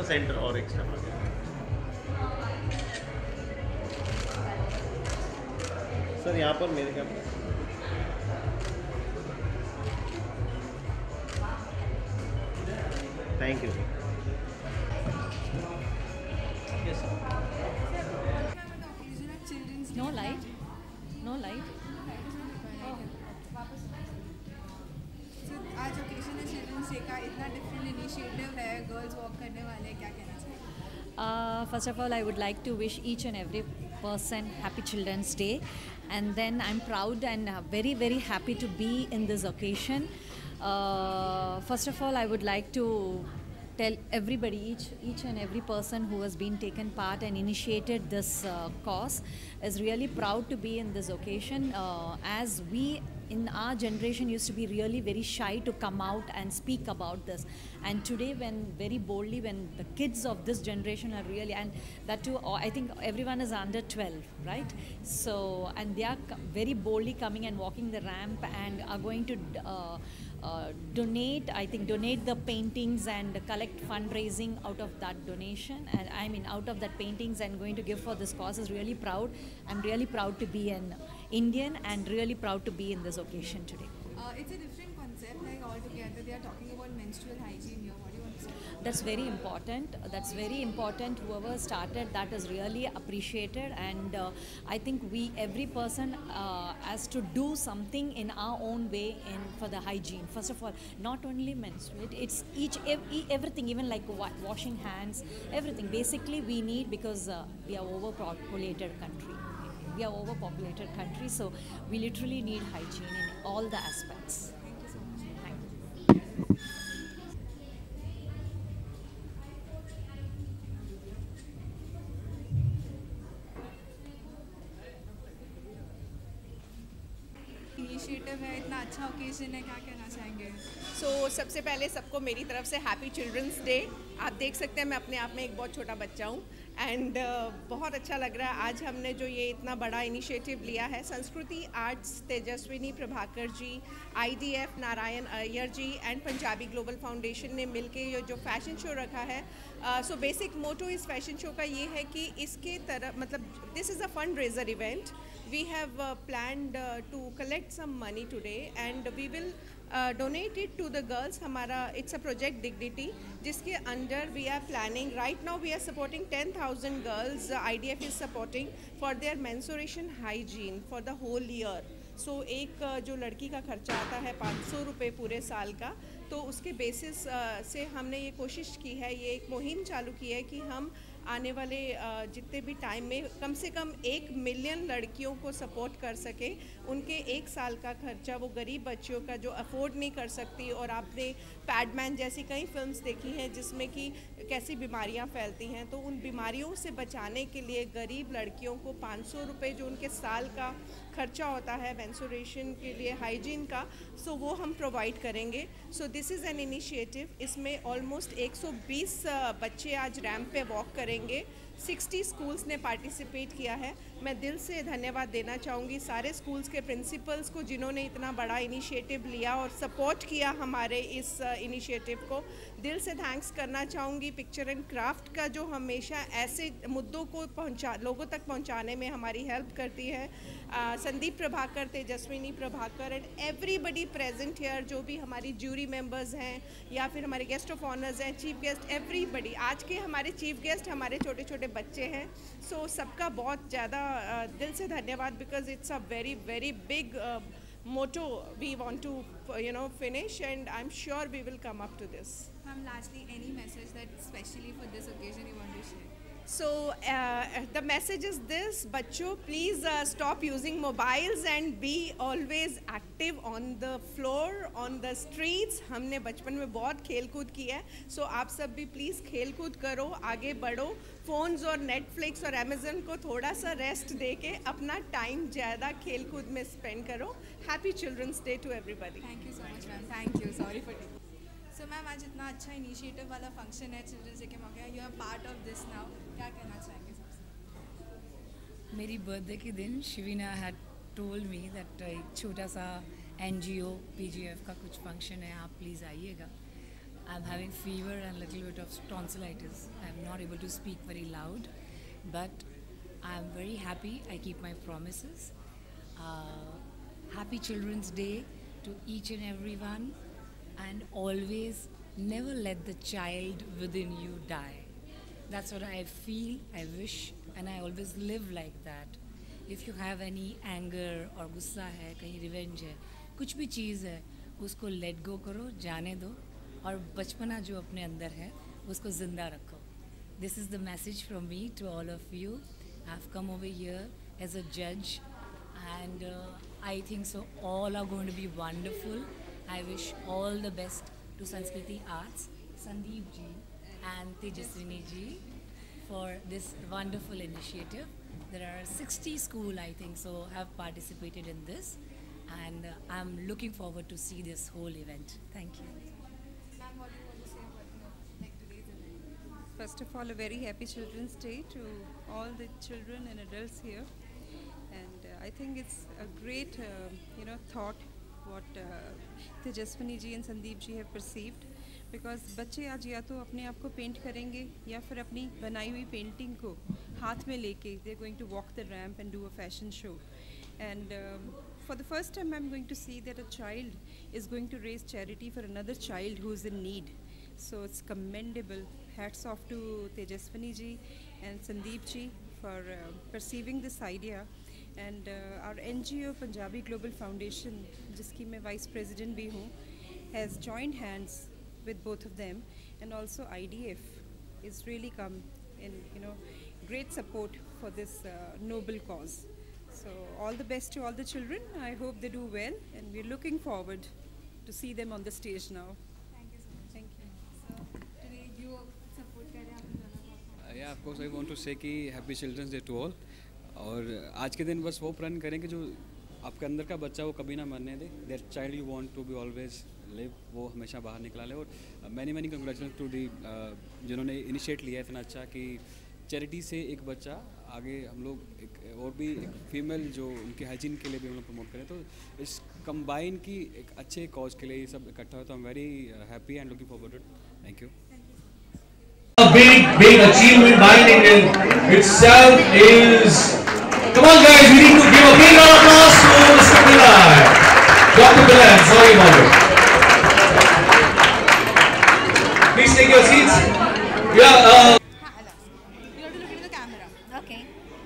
Centre और extra आ गया। Sir यहाँ पर मेरे क्या thank you sir. No light? No light? So, आज ओकेजन है चिल्ड्रंस डे का, इतना डिफरेंट इनिशिएटिव है, गर्ल्स वॉक करने वाले हैं, क्या कहना चाहिए? First of all, I would like to wish each and every person Happy Children's Day. And then I'm proud and very, very happy to be in this occasion. First of all, I would like to tell everybody, each and every person who has been taken part and initiated this cause is really proud to be in this occasion, as we in our generation used to be really very shy to come out and speak about this, and today when very boldly, when the kids of this generation are really, and that too, I think everyone is under 12, right? So, and they are very boldly coming and walking the ramp and are going to donate the paintings and collect fundraising out of that donation, and I mean out of that paintings, and going to give for this cause is really proud. I'm really proud to be an Indian and really proud to be in this occasion today. It's a different concept, like altogether they are talking about menstrual hygiene here. What do you want to say? That's very important. That's very important. Whoever started that is really appreciated, and I think every person has to do something in our own way for the hygiene. First of all, not only menstruate, it's everything, even like washing hands, everything. Basically, we need, because we are overpopulated country. We are overpopulated country, so we literally need hygiene in all the aspects. Thank you so much. Thank you. Initiative है, इतना अच्छा occasion है, क्या कहना चाहेंगे? सबसे पहले सबको मेरी तरफ से हैप्पी चिल्ड्रंस डे। आप देख सकते हैं मैं अपने आप में एक बहुत छोटा बच्चा हूँ, एंड बहुत अच्छा लग रहा है आज हमने जो ये इतना बड़ा इनिशिएटिव लिया है। Sanskriti arts Tejaswini Prabhakar ji, IDF Narayan Iyer ji and Punjabi global foundation ने मिलके ये जो फैशन शो रखा है। सो बेसिक मोटो इस फैशन शो का ये है कि इसके तरफ, मतलब this is a fundraiser event. We have planned to collect some money today and we will donate it to the girls. हमारा it's a project dignity जिसके under we are planning right now, we are supporting 10,000 girls. IDF is supporting for their menstruation hygiene for the whole year. So एक जो लड़की का खर्चा आता है 500 रुपये पूरे साल का, तो उसके बेसिस से हमने ये कोशिश की है, ये एक मुहिम चालू की है कि हम आने वाले जितने भी टाइम में कम से कम 1 मिलियन लड़कियों को सपोर्ट कर सके। उनके एक साल का खर्चा वो गरीब बच्चियों का जो अफोर्ड नहीं कर सकती, और आपने पैडमैन जैसी कई फिल्म्स देखी हैं जिसमें कि कैसी बीमारियां फैलती हैं, तो उन बीमारियों से बचाने के लिए गरीब लड़कियों को 500 रुपये जो उनके साल का खर्चा होता है मेंस्ट्रुएशन के लिए हाइजीन का, सो वो हम प्रोवाइड करेंगे। So this is an initiative. इसमें ऑलमोस्ट 120 बच्चे आज रैम्प पे वॉक करेंगे। 60 स्कूल्स ने पार्टिसिपेट किया है। मैं दिल से धन्यवाद देना चाहूँगी सारे स्कूल्स के प्रिंसिपल्स को जिन्होंने इतना बड़ा इनिशिएटिव लिया और सपोर्ट किया हमारे इस इनिशिएटिव को। दिल से थैंक्स करना चाहूँगी पिक्चर एंड क्राफ्ट का, जो हमेशा ऐसे मुद्दों को लोगों तक पहुँचाने में हमारी हेल्प करती है। Sandeep Prabhakar, Tejaswini Prabhakar and everybody present here, जो भी हमारी ज्यूरी मेंबर्स हैं या फिर हमारे गेस्ट ऑफ ऑनर्स हैं, चीफ गेस्ट, एवरीबडी। आज के हमारे चीफ गेस्ट हमारे छोटे छोटे बच्चे हैं। सो सबका बहुत ज़्यादा दिल से धन्यवाद, because it's a very very big motto we want to finish, and I'm sure we will come up to this. Ma'am, lastly, any message that especially for this occasion you want to share? So the message is this: बच्चों, please stop using mobiles and be always active on the floor, on the streets. हमने बचपन में बहुत खेल कूद की है, so आप सब भी प्लीज़ खेल कूद करो, आगे बढ़ो। फ़ोन्स और नेटफ्लिक्स और अमेज़न को थोड़ा सा रेस्ट दे के अपना टाइम ज़्यादा खेल कूद में स्पेंड करो। Happy children's day to everybody. Thank you so much ma'am, thank you, sorry for taking. So ma'am, आज इतना अच्छा इनिशिएटिव वाला फंक्शन है चिल्ड्रंस डे के मौके, you are part of this now, क्या कहना चाहेंगे सबसे? मेरी बर्थडे के दिन Shivina had told me that एक छोटा सा NGO PGF का कुछ फंक्शन है, आप प्लीज़ आइएगा। I'm having fever and a little bit of tonsillitis. I'm not able to speak very loud, but I'm very happy. I keep my promises. Happy Children's Day to each and everyone, and always never let the child within you die. That's what I feel, I wish, and I always live like that. If you have any anger or गुस्सा है, कहीं revenge है, कुछ भी चीज़ है, उसको let go करो, जाने दो, और बचपना जो अपने अंदर है, उसको जिंदा रखो. This is the message from me to all of you. I've come over here as a judge, and I think so all are going to be wonderful. I wish all the best to Sanskriti Arts, Sandeep ji and Tejaswini ji for this wonderful initiative. There are 60 schools, I think so, have participated in this, and I'm looking forward to see this whole event. Thank you. Ma'am, what do you want to say about like today's event? First of all, a very happy Children's Day to all the children and adults here. And I think it's a great, thought what Tejaswini ji and Sandeep ji have perceived. Because बच्चे आज या तो अपने आप को paint करेंगे या फिर अपनी बनाई हुई पेंटिंग को हाथ में लेके they're going to walk the ramp and do a fashion show. And for the first time I'm going to see that a child is going to raise charity for another child who is in need. So it's commendable. Hats off to Tejaswini ji and Sandeep ji for perceiving this idea. And our NGO Punjabi Global Foundation, जिसकी मैं Vice President भी हूँ, has joined hands with both of them, and also IDF is really come in, great support for this noble cause. So all the best to all the children. I hope they do well, and we're looking forward to see them on the stage now. Thank you so much. Thank you. So today you support कर रहे हैं आप दोनों को. या of course I want to say कि happy children's day to all. और आज के दिन बस वो प्रण करें कि जो आपके अंदर का बच्चा वो कभी ना मरने दे. That child you want to be always live, वो हमेशा बाहर निकला ले. और मैनी कंग्रेचुलेशन टू दी जिन्होंने इनिशिएट लिया है इतना अच्छा कि चैरिटी से एक बच्चा आगे हम लोग एक और भी एक फीमेल जो उनके हाइजीन के लिए भी हम लोग प्रमोट करें. तो इस कंबाइन की एक अच्छे कॉज के लिए ये सब इकट्ठा हो, तो I am very happy and looking forward. Thank you. A big achievement by Indian itself is. Come on, guys, we need to give a big round of applause to Mr. Pillai. Dr. Pillai, sorry about it. Please take your seats. Yeah. हाँ, अलग. You have to look into the camera. Okay.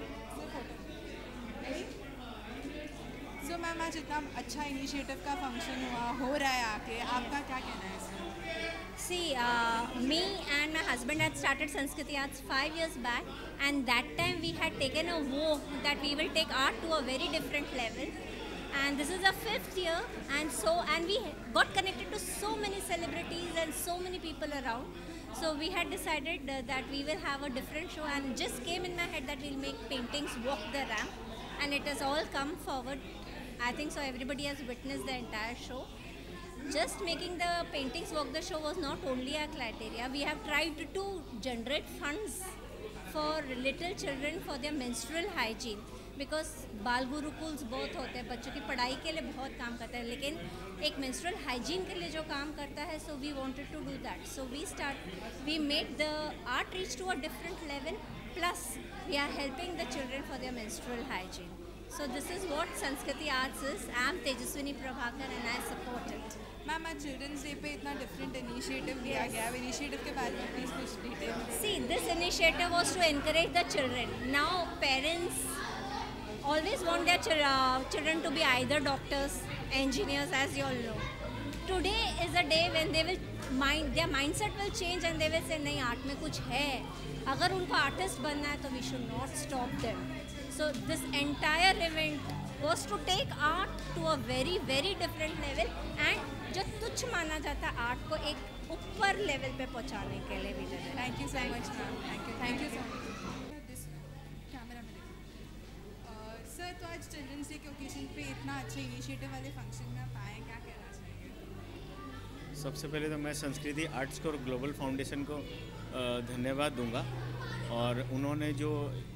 So ma'am आज इतना अच्छा initiative का function हो रहा है आके, आपका क्या कहना है इसमें? See, me and my husband had started Sanskriti Arts 5 years back, and that time we had taken a vow that we will take art to a very different level. And this is the 5th year, and we got connected to so many celebrities and so many people around. So we had decided that we will have a different show, and just came in my head that we'll make paintings walk the ramp, and it has all come forward. I think so everybody has witnessed the entire show. Just making the paintings walk the show was not only our criteria. We have tried to generate funds for little children for their menstrual hygiene, because बाल गुरुकुल्स बहुत होते हैं, बच्चों की पढ़ाई के लिए बहुत काम करते हैं, लेकिन एक menstrual hygiene के लिए जो काम करता है, so we wanted to do that. So we made the art reach to a different level, plus we are helping the children for their menstrual hygiene. So this is what Sanskriti Arts is. I am Tejaswini Prabhakar and I support it. Ma'am आज children's day पे इतना different initiative लिया गया है. Initiative के बारे में please कुछ डिटेल में. See, this initiative was to encourage the children. Now parents always want their children to be either doctors, engineers, as you all know. Today is a day when their mindset will change and they will say नहीं art में कुछ है. अगर उनको artist बनना है तो we should not stop them. So this entire event was to take art to a very very different level, and जो तुच्छ माना जाता आर्ट को एक ऊपर लेवल पे पहुंचाने के लिए भी did it. Thank you so much ma'am. Thank you so much. This camera में देखो. सर, तो आज चिल्ड्रंस डे के ओकेजन पे इतना अच्छे इनिशिएटिव वाले फंक्शन में आप आए, क्या कहना चाहिए? सबसे पहले तो मैं संस्कृति आर्ट्स को और ग्लोबल फाउंडेशन को धन्यवाद दूंगा. और उन्होंने जो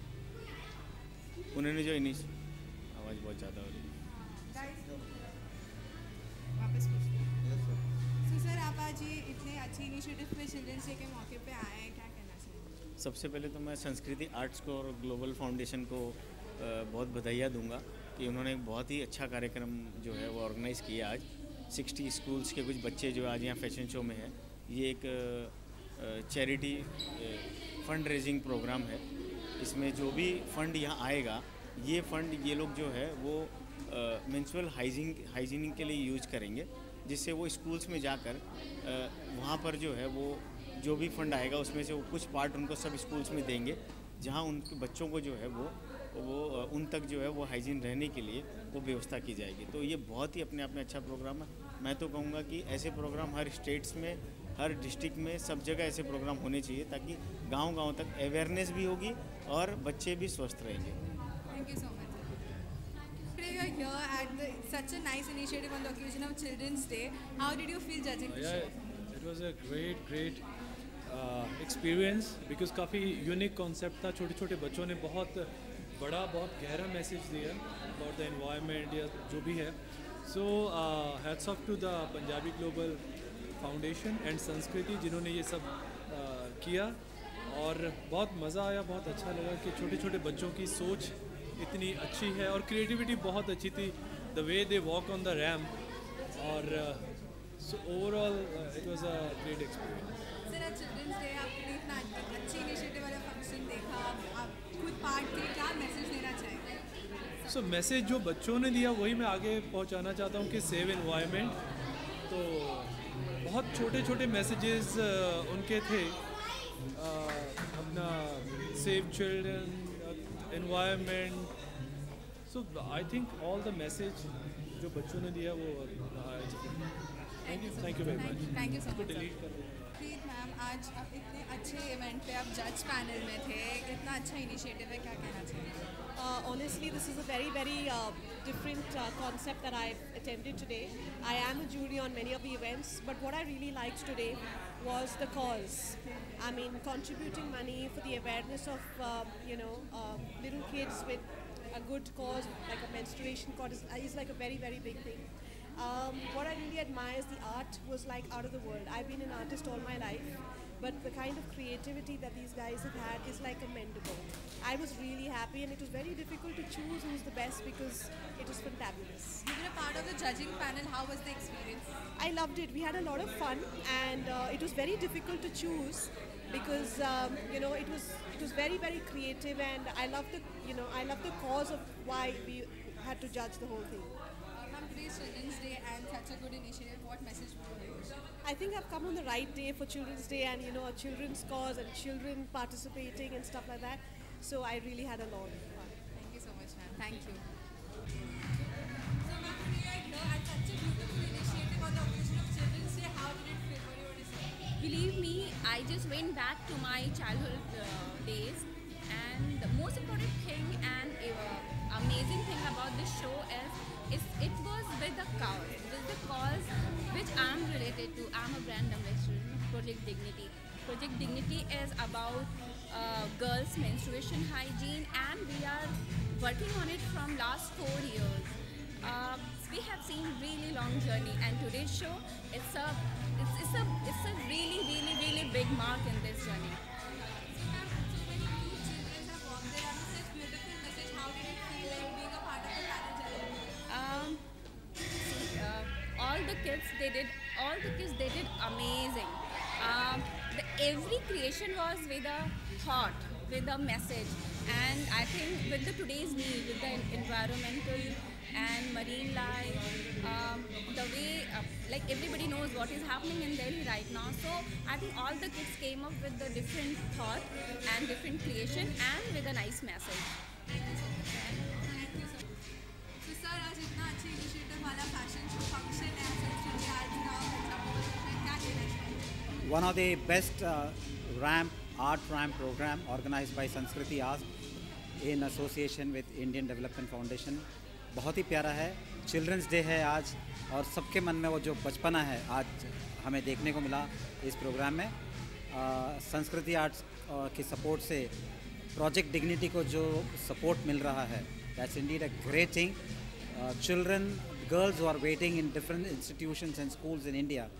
आवाज़ बहुत ज़्यादा हो रही है. वापस पूछते हैं. सो सर, आप आज ये इतने अच्छी इनिशिएटिव पे चिल्ड्रंस डे के मौके पे आए हैं, क्या कहना चाहिए? सबसे पहले तो मैं संस्कृति आर्ट्स को और ग्लोबल फाउंडेशन को बहुत बधाइयाँ दूंगा कि उन्होंने एक बहुत ही अच्छा कार्यक्रम जो है वो ऑर्गेनाइज़ किया आज। 60 स्कूल्स के कुछ बच्चे जो आज यहाँ फैशन शो में हैं, ये एक चैरिटी फंड रेजिंग प्रोग्राम है। इसमें जो भी फंड यहाँ आएगा, ये फंड ये लोग जो है वो मेंस्ट्रुअल हाइजीनिंग के लिए यूज करेंगे, जिससे वो स्कूल्स में जाकर वहाँ पर जो है वो जो भी फंड आएगा उसमें से वो कुछ पार्ट उनको सब स्कूल्स में देंगे, जहाँ उनके बच्चों को जो है वो उन तक जो है वो हाइजीन रहने के लिए वो व्यवस्था की जाएगी। तो ये बहुत ही अपने आप में अच्छा प्रोग्राम है। मैं तो कहूँगा कि ऐसे प्रोग्राम हर स्टेट्स में, हर डिस्ट्रिक्ट में, सब जगह ऐसे प्रोग्राम होने चाहिए, ताकि गांव-गांव तक अवेयरनेस भी होगी और बच्चे भी स्वस्थ रहेंगे। Thank you so much. Today you are here at such a nice initiative on the occasion of Children's Day. How did you feel judging the show? It was a great experience because काफ़ी unique concept था। छोटे छोटे बच्चों ने बहुत बड़ा, बहुत गहरा मैसेज दिया अबाउट द एनवायरनमेंट या जो भी है। So hats off to the Punjabi global foundation and Sanskriti, जिन्होंने ये सब किया और बहुत मज़ा आया, बहुत अच्छा लगा कि छोटे छोटे बच्चों की सोच इतनी अच्छी है और क्रिएटिविटी बहुत अच्छी थी, the way they walk on the ramp. और so overall it was a great experience. Sir, आज चिल्ड्रंस डे आपने इतना अच्छी इनिशिएटिव वाला फंक्शन देखा, आप खुद पार्ट थे, क्या मैसेज देना चाहेंगे? सो मैसेज जो बच्चों ने दिया वही मैं आगे पहुंचाना चाहता हूं कि सेव एनवायरनमेंट। तो बहुत छोटे छोटे मैसेजेस उनके थे, अपना save children, environment. So I think all the message जो बच्चों ने दिया वो thank you very much. Thank you so much. Delete कर प्रीत मैम, आज आप इतने अच्छे इवेंट पे आप जज पैनल में थे, इतना अच्छा इनिशिएटिव है, क्या कहना चाहिए? Honestly, this is a very different concept that I've attended today. I am a jury on many of the events, but what I really liked today was the cause. I mean, contributing money for the awareness of, little kids with a good cause, like a menstruation cause, is like a very big thing. What I really admire is the art was like out of the world. I've been an artist all my life, but the kind of creativity that these guys have had is like commendable. I was really happy, and it was very difficult to choose who's the best because it was fantabulous. You were a part of the judging panel. How was the experience? I loved it. We had a lot of fun, and it was very difficult to choose because it was very creative, and I loved the cause of why we had to judge the whole thing. Ma'am, today's Children's Day and such a good initiative. What message would you give? I think I've come on the right day for Children's Day and a children's cause and children participating and stuff like that. So I really had a lot of fun. Thank you so much, ma'am. Thank you. So, ma'am, today you are here at such a beautiful initiative on the occasion of Children's Day. How did it feel? What do you want to say? Believe me, I just went back to my childhood days, and the most important thing and amazing thing about this show is it was with the cause which I'm related to. I'm a brand ambassador of Project Dignity. Project Dignity is about girls' menstruation hygiene, and we are working on it from last 4 years. We have seen really long journey, and today's show it's a really big mark in this journey. So, ma'am, so many cute children have walked there and such beautiful message. How did it feel like being a part of the panel judging? All the kids they did amazing. Every creation was with a thought, with a message, and I think with today's need, with the environmental and marine life, the way like everybody knows what is happening in Delhi right now, so I think all the kids came up with a different thought and different creation and with a nice message. Thank you so much. Thank you so much. So, sir, आज इतना अच्छे initiative वाला fashion show function है Sanskriti arts का पंजाब में, क्या कहना चाहिए? One of the best art ramp program organized by Sanskriti Arts in association with Indian Development Foundation. बहुत ही प्यारा है। चिल्ड्रंस डे है आज, और सबके मन में वो जो बचपना है आज हमें देखने को मिला इस प्रोग्राम में। संस्कृति आर्ट्स की सपोर्ट से प्रोजेक्ट डिग्निटी को जो सपोर्ट मिल रहा है, that's indeed a great thing. Children, girls who are waiting in different institutions and schools in India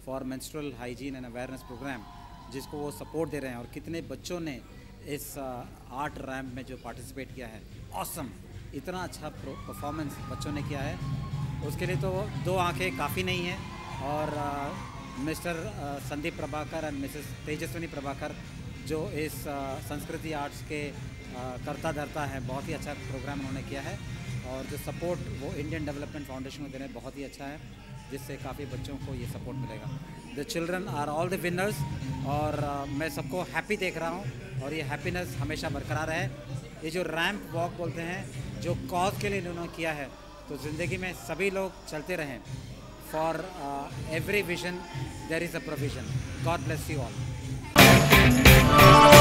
for menstrual hygiene and awareness program, जिसको वो सपोर्ट दे रहे हैं, और कितने बच्चों ने इस आर्ट रैम्प में जो पार्टिसिपेट किया है, ऑसम, इतना अच्छा परफॉर्मेंस बच्चों ने किया है, उसके लिए तो 2 आंखें काफ़ी नहीं हैं। और mister Sandeep Prabhakar and missus Tejaswini Prabhakar जो इस संस्कृति आर्ट्स के करता धरता है, बहुत ही अच्छा प्रोग्राम उन्होंने किया है, और जो सपोर्ट वो इंडियन डेवलपमेंट फाउंडेशन को दे रहे हैं बहुत ही अच्छा है, जिससे काफ़ी बच्चों को ये सपोर्ट मिलेगा। The children are all the winners, और मैं सबको हैप्पी देख रहा हूँ, और ये हैप्पीनेस हमेशा बरकरार है। ये जो रैम्प वॉक बोलते हैं, जो कॉज के लिए इन्होंने किया है, तो ज़िंदगी में सभी लोग चलते रहें। For every vision there is a provision. God bless you all.